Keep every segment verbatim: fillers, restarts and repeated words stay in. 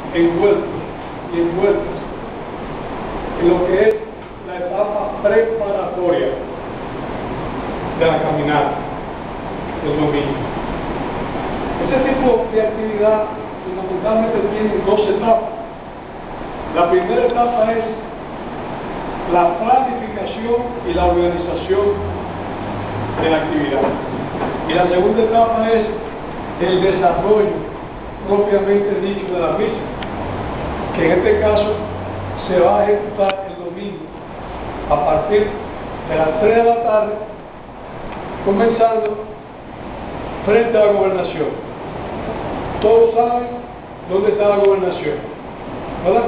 envueltos y envueltas en lo que es la etapa preparatoria de la caminata del domingo. Ese tipo de actividad fundamentalmente tiene dos etapas. La primera etapa es la planificación y la organización de la actividad. Y la segunda etapa es el desarrollo propiamente dicho de la misma, que en este caso se va a ejecutar el domingo a partir de las tres de la tarde, comenzando frente a la gobernación. Todos saben dónde está la gobernación, ¿verdad?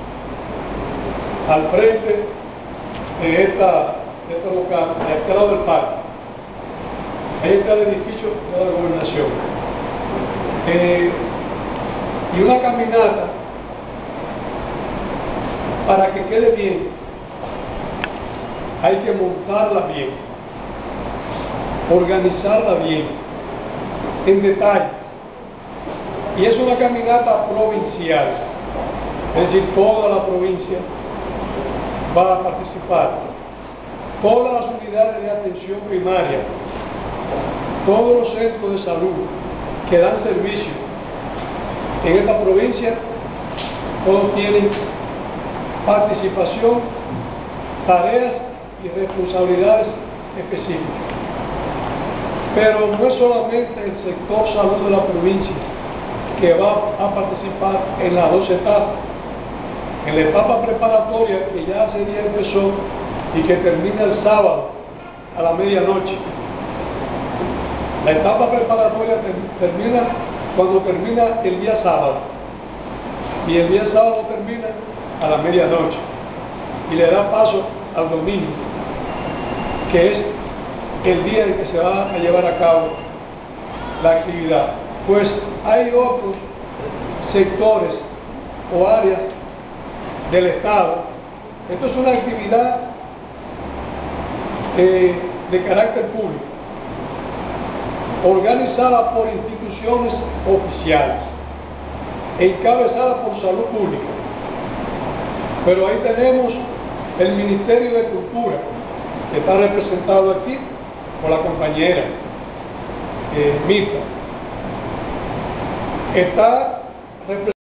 Al frente de esta, de esta local, a este lado del parque. Ahí está el edificio de la gobernación. Eh, y una caminata, para que quede bien, hay que montarla bien, organizarla bien, en detalle. Y es una caminata provincial, es decir, toda la provincia va a participar. Todas las unidades de atención primaria, todos los centros de salud que dan servicio en esta provincia, todos tienen participación, tareas y responsabilidades específicas. Pero no es solamente el sector salud de la provincia que va a participar en las dos etapas. En la etapa preparatoria, que ya ese día empezó y que termina el sábado a la medianoche. La etapa preparatoria termina cuando termina el día sábado, y el día sábado termina a la medianoche y le da paso al domingo, que es el día en que se va a llevar a cabo la actividad. Pues hay otros sectores o áreas del Estado. Esto es una actividad eh, de carácter público, organizada por instituciones oficiales e encabezada por Salud Pública. Pero ahí tenemos el Ministerio de Cultura, que está representado aquí por la compañera eh, Mirta. Está representado